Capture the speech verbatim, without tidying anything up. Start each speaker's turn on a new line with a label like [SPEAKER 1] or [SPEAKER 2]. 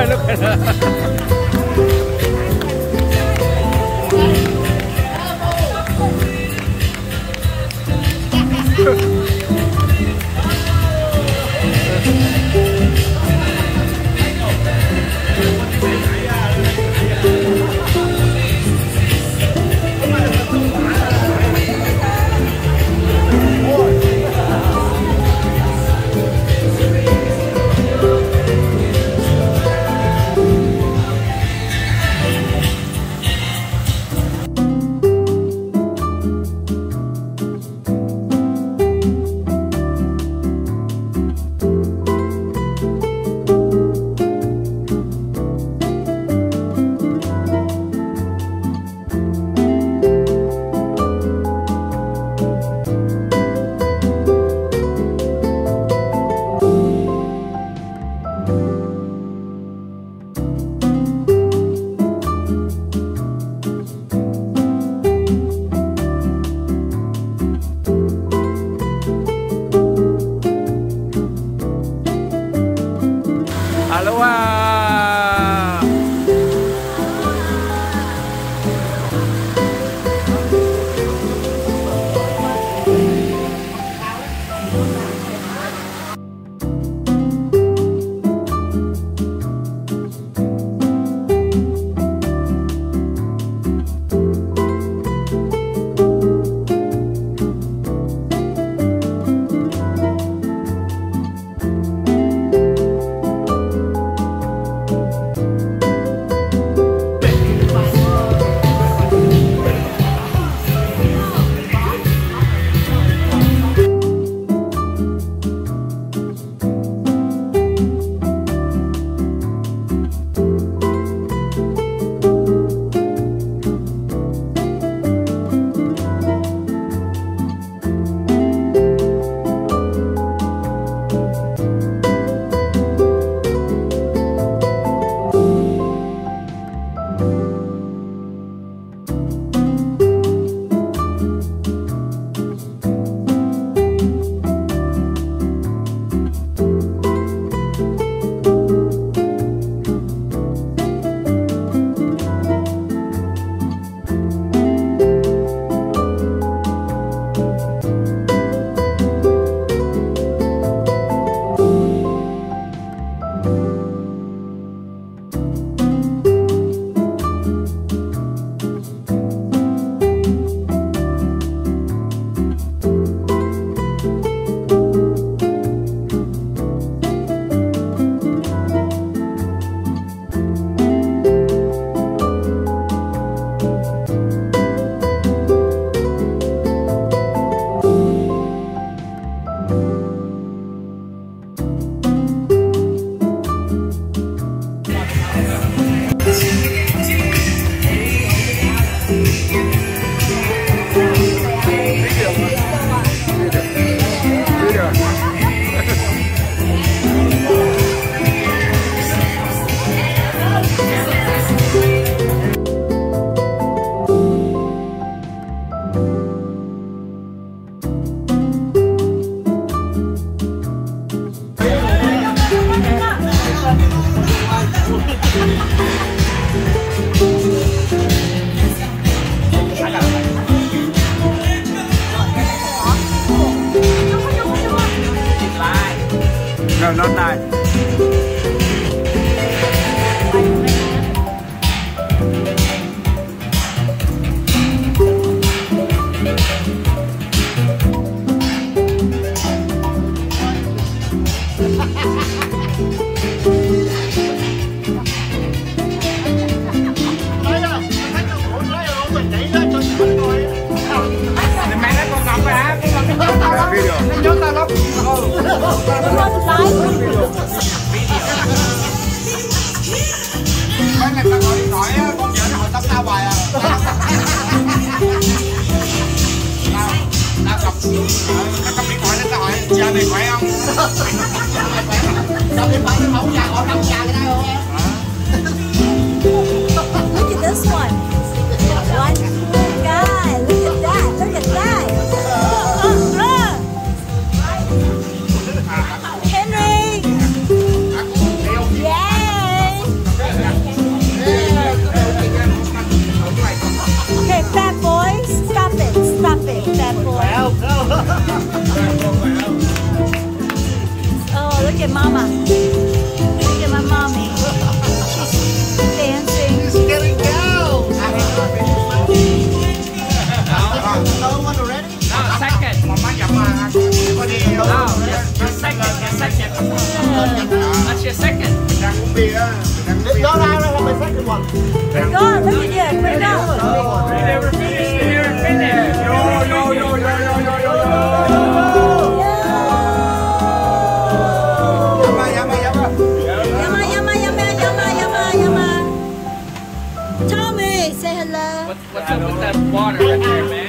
[SPEAKER 1] Look at her. No, not that.
[SPEAKER 2] Mấy người ta gọi điện thoại á, con vợ nó hồi tâm tao hoài à. Tao, tao cầm, nó cầm điện thoại lên tao hỏi, giờ này khỏe không? Cầm điện thoại nó không nhà, họ cầm nhà cái đây không?
[SPEAKER 3] Look at this one. One cool guy. Look at that. Look at that. Uh, uh, uh. Henry. Yay. at Mama. Look at my mommy. She's dancing.
[SPEAKER 2] He's getting down. Another one already?
[SPEAKER 1] No, second.
[SPEAKER 2] มาม่าอย่ามาพอดี
[SPEAKER 1] No, your, your second, your second. That's your second.
[SPEAKER 2] ดังเบียร์ดังเบียร์ No, no, no, my second one.
[SPEAKER 3] Quick on, look at you. Quick on.
[SPEAKER 1] We never finished it. You're finished. Yo, yo, yo, yo, yo, yo, yo, yo.
[SPEAKER 2] Yama, yama, yama.
[SPEAKER 3] Yama, yama, yama, yama, yama, yama. Tommy, say hello.
[SPEAKER 1] What, what's up with that water right there, man?